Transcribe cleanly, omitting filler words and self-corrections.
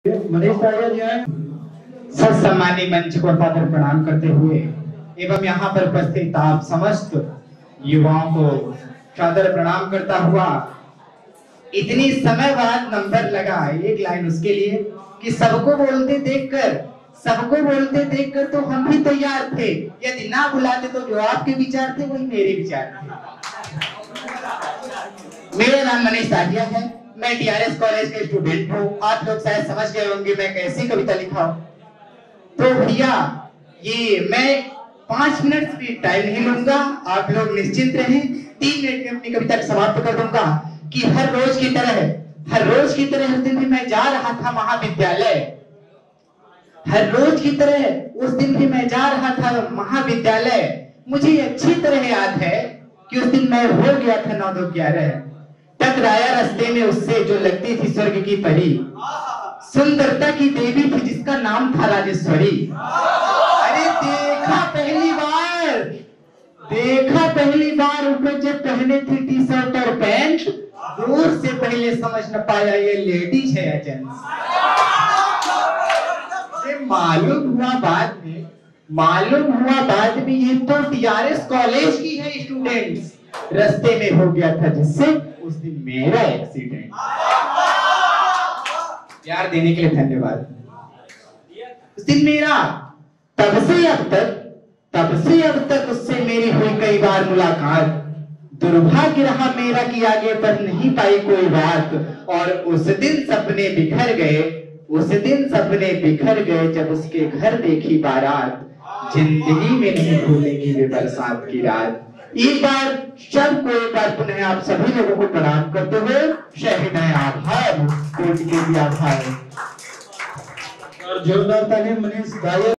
मनीष सागर जी आए। सम्मानीय मंच को सादर प्रणाम करते हुए एवं यहाँ पर उपस्थित आप समस्त युवाओं को सादर प्रणाम करता हुआ, इतनी समय बाद नंबर लगा एक लाइन उसके लिए कि सबको बोलते देखकर तो हम भी तैयार थे, यदि ना बुलाते तो जो आपके विचार थे वही मेरे विचार थे। मेरा नाम मनीष साजिया है, मैं टीआरएस कॉलेज का स्टूडेंट हूँ। आप लोग शायद समझ गए होंगे मैं कैसी कविता लिखा हूँ। तो भैया ये मैं 5 मिनट भी टाइम नहीं लूंगा, आप लोग निश्चिंत रहें। 3 मिनट में अपनी कविता समाप्त कर दूंगा कि हर रोज की तरह उस दिन भी मैं जा रहा था महाविद्यालय। हर रोज की तरह उस दिन भी मैं जा रहा था महाविद्यालय। मुझे अच्छी तरह याद है कि उस दिन मैं हो गया था 9-2-11। टकराया रास्ते में उससे जो लगती थी स्वर्ग की परी, सुंदरता की देवी थी जिसका नाम था राजेश्वरी। अरे देखा पहली बार ऊपर जब पहने थी टी शर्ट और पैंट, दूर से पहले समझ न पाया ये लेडीज है या जेंट्स। मालूम हुआ बाद में ये तो टीआरएस कॉलेज की है स्टूडेंट्स। रास्ते में हो गया था जिससे उस दिन मेरा एक्सीडेंट। प्यार देने के लिए धन्यवाद। उस दिन मेरा तब से अब तक उससे मेरी हुई कई बार मुलाकात। दुर्भाग्य रहा मेरा कि आगे बढ़ नहीं पाई कोई बात। और उस दिन सपने बिखर गए जब उसके घर देखी बारात। जिंदगी में नहीं भूलेगी वे बरसात की रात। एक बार पुनः आप सभी लोगों को प्रणाम करते हुए शहीदाए आभार, कोटि के भी आभार। और जोरदार ताली मनीष सागर।